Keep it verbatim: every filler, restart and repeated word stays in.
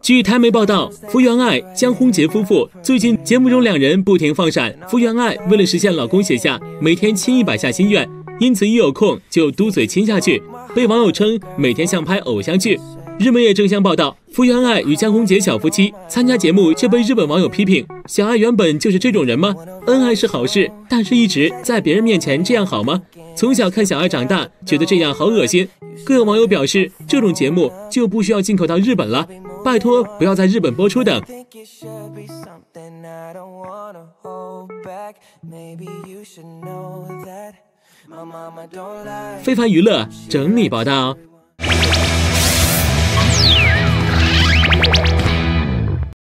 据台媒报道，福原爱、江宏杰夫妇最近节目中两人不停放闪。福原爱为了实现老公写下每天亲一百下心愿，因此一有空就嘟嘴亲下去，被网友称每天像拍偶像剧。日媒也争相报道，福原爱与江宏杰小夫妻参加节目，却被日本网友批评：小爱原本就是这种人吗？恩爱是好事，但是一直在别人面前这样好吗？从小看小爱长大，觉得这样好恶心。更有网友表示，这种节目就不需要进口到日本了，拜托不要在日本播出等。非凡娱乐整理报道。